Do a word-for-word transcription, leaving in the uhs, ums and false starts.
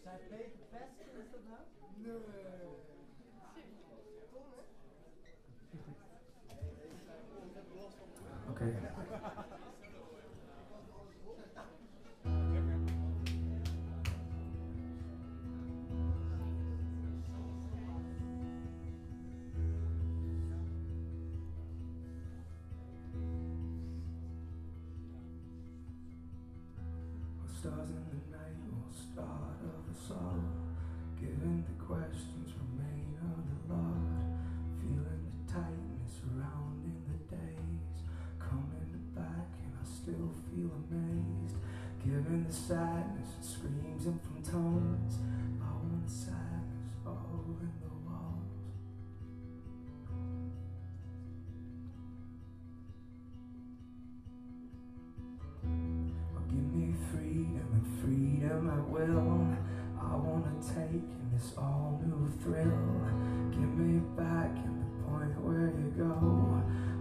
Zij beter best is dat nou? Nee. Okay. Stars in the night will start of us all. Given the questions remain unloved. Feeling the tightness surrounding the days. Coming back and I still feel amazed. Given the sadness that screams in from tones. I want sadness all in the walls. Give me freedom and freedom at will. I wanna take in this all new thrill. Give me back in the point where you go.